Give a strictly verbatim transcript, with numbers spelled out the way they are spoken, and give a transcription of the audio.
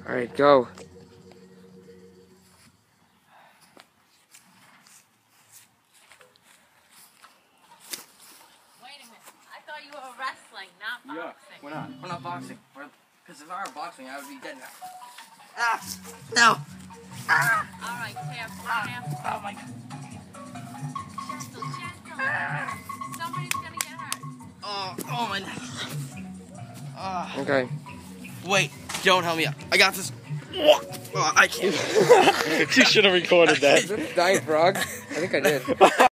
Alright, go. Wait a minute. I thought you were wrestling, not boxing. Yeah, we're not. We're not boxing. Because if I were boxing, I would be dead now. Ah! No! Ah! Alright, careful, careful. Oh my god. Gentle, gentle. Somebody's gonna get hurt. Oh, oh my neck. Ah. Okay. Wait, don't help me up. I got this. Oh, I can't. You should have recorded that. Is it dying frog? I think I did.